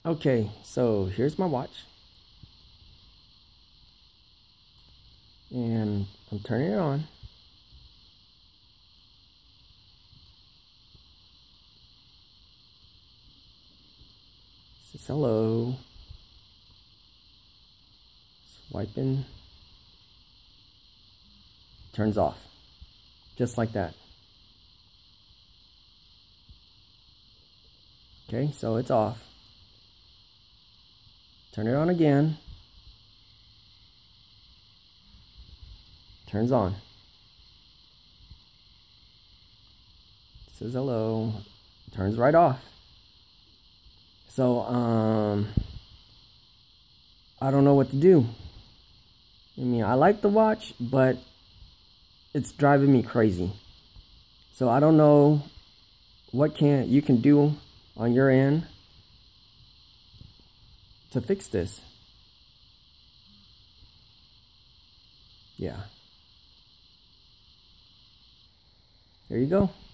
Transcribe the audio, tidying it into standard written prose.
Okay, so here's my watch. And I'm turning it on. It says hello. Swiping. Turns off. Just like that. Okay, so it's off. Turn it on again. Turns on. It says hello. Turns right off. So, I don't know what to do. I mean, I like the watch, but it's driving me crazy. So I don't know what you can do on your end to fix this. Yeah. There you go.